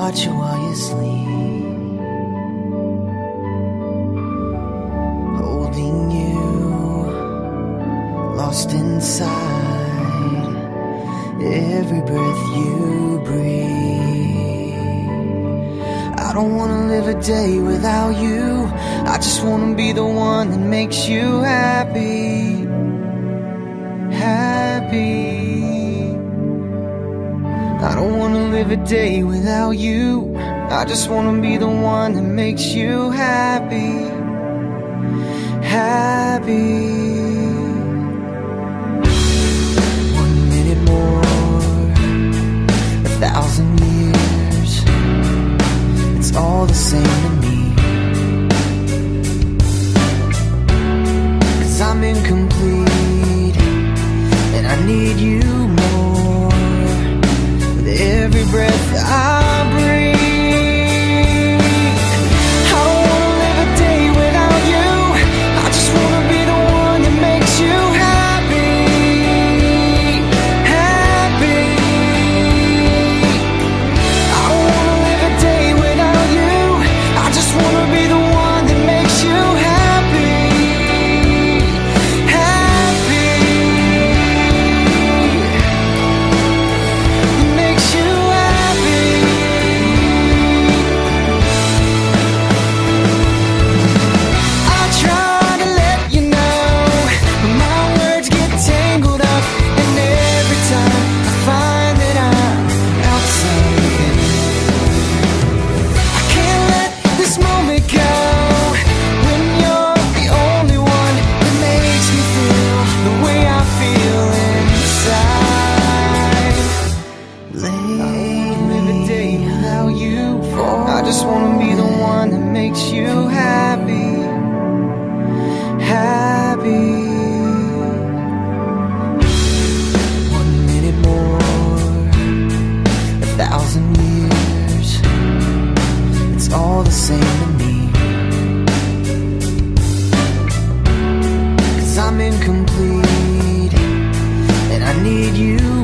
watch you while you sleep, holding you, lost inside every breath you breathe. I don't wanna live a day without you. I just wanna be the one that makes you happy, happy. I don't wanna live a day without you. I just wanna be the one that makes you happy, happy. 1 minute more, 1,000 years, it's all the same to me. 'Cause I'm incomplete and I need you more. With every breath I breathe, I don't wanna live a day without you. I just wanna be the one that makes you happy, happy. I don't wanna live a day without you. I just wanna be the one that makes you happy, happy. Makes you happy. I try to let you know, but my words get tangled up, and every time I find that I'm outside, I can't let this moment go. When you're the only one that makes me feel the way I feel inside. Live a day without you. I just wanna be the one that makes you happy, happy. 1 minute more, 1,000 years, it's all the same to me. 'Cause I'm incomplete and I need you